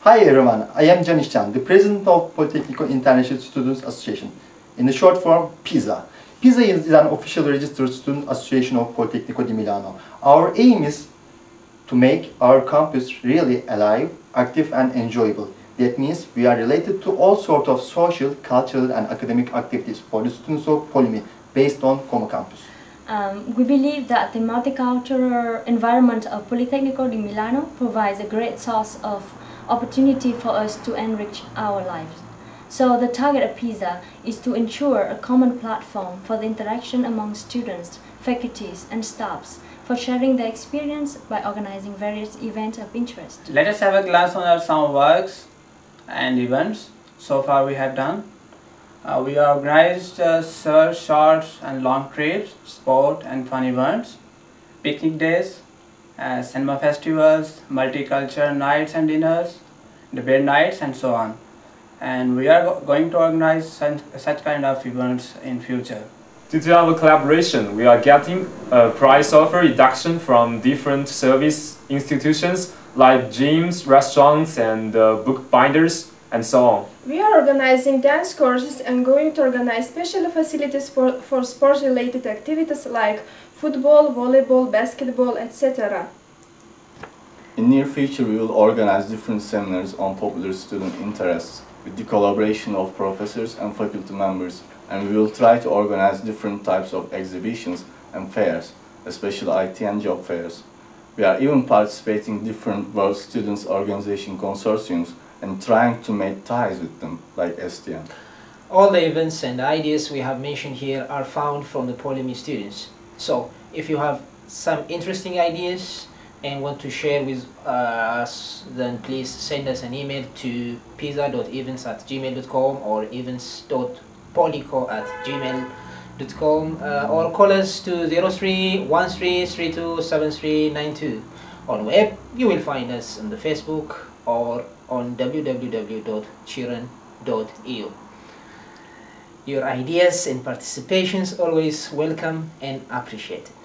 Hi everyone, I am Can İşcan, the president of Politecnico International Students Association, in the short form PISA. PISA is an official registered student association of Politecnico di Milano. Our aim is to make our campus really alive, active and enjoyable. That means we are related to all sorts of social, cultural and academic activities for the students of Polimi based on Como campus. We believe that the multicultural environment of Politecnico di Milano provides a great source of opportunity for us to enrich our lives. So the target of PISA is to ensure a common platform for the interaction among students, faculties and staffs for sharing their experience by organizing various events of interest. Let us have a glance on some works and events so far we have done. We organized several short and long trips, sport and fun events, picnic days, cinema festivals, multicultural nights and dinners, debate nights and so on. And we are going to organize such kind of events in future. Due to our collaboration, we are getting a price offer reduction from different service institutions like gyms, restaurants and bookbinders and so on. We are organizing dance courses and going to organize special facilities for sports-related activities like football, volleyball, basketball, etc. In near future, we will organize different seminars on popular student interests with the collaboration of professors and faculty members, and we will try to organize different types of exhibitions and fairs, especially IT and job fairs. We are even participating in different World Students Organization consortiums and trying to make ties with them, like STM. All the events and ideas we have mentioned here are found from the Polimi students. So, if you have some interesting ideas and want to share with us, then please send us an email to pisa.events@gmail.com or events.polico@gmail.com or call us to 0313327392. On web, you will find us on the Facebook or on www.chiran.eu. Your ideas and participations always welcome and appreciated.